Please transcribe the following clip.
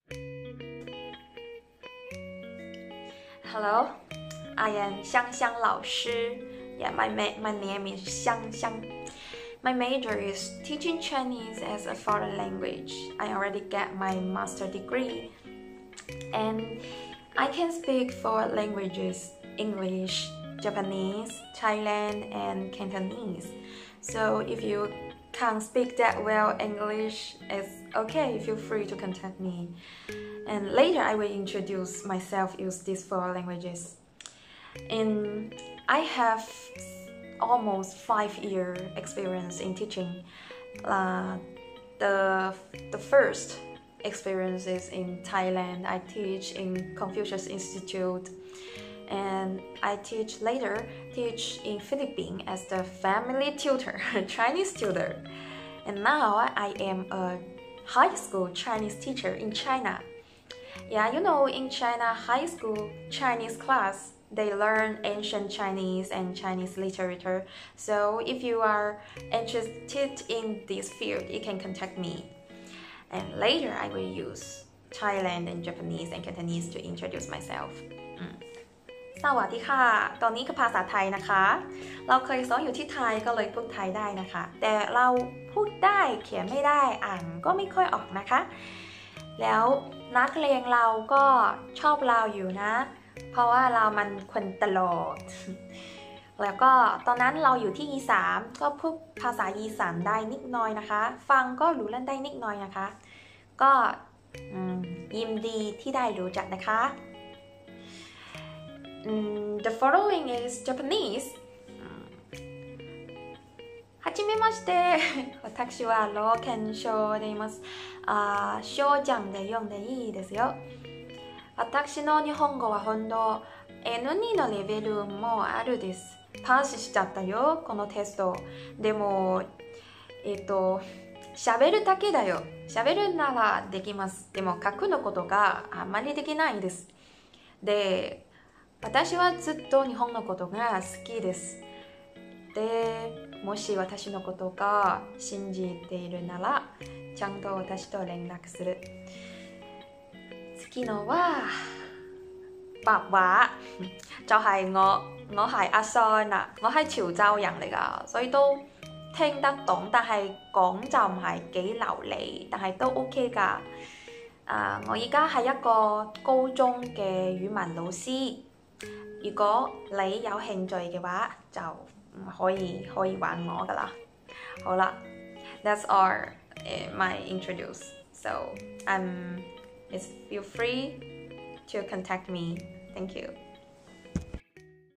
Hello, I am Xiang Xiang 老师. Yeah, my name is Xiang Xiang. My major is teaching Chinese as a foreign language. I already got my master degree, and I can speak four languages: English, Japanese, Thailand, and Cantonese. So if you can't speak that well English, it's okay, feel free to contact me. And later I will introduce myself, use these four languages. And I have almost 5-year experience in teaching. The first experience is in Thailand. I teach in Confucius Institute, and I teach in Philippines as the family tutor, Chinese tutor. And now I am a high school Chinese teacher in China. Yeah, you know, in China high school Chinese class, they learn ancient Chinese and Chinese literature. So if you are interested in this field, you can contact me. And later I will use Thailand and Japanese and Cantonese to introduce myself. สวัสดีค่ะตอนนี้คือภาษาไทยนะคะเราเคยสอนอยู่ที่ไทยก็เลยพูดไทยได้นะคะแต่เราพูดได้เขียนไม่ได้อ่านก็ไม่ค่อยออกนะคะแล้วนักเรียนเราก็ชอบเราอยู่นะเพราะว่าเรามันคนตลกแล้วก็ตอนนั้นเราอยู่ที่อีสานก็พูดภาษาอีสานได้นิดหน่อยนะคะฟังก็รู้เล่นได้นิดหน่อยนะคะก็ยินดีที่ได้รู้จักนะคะ The following is Japanese. はじめまして私は老犬症でいます症ちゃんで読んでいいですよ私の日本語は本当 N2 のレベルもあるですパスしちゃったよこのテストでも喋るだけだよ喋るならできますでも書くのことがあんまりできないですで私はずっと日本のことが好きですでもし私のことが信じているならちゃんと私と連絡する次のは白話就係我係阿 Son 啊我係潮州人嚟㗎所以都聽得懂但係講就唔係幾流利但係都 OK 㗎我而家係一個高中嘅語文老師如果你有興趣嘅話就可以玩我㗎啦好啦 That's all my introduce so feel free to contact me thank you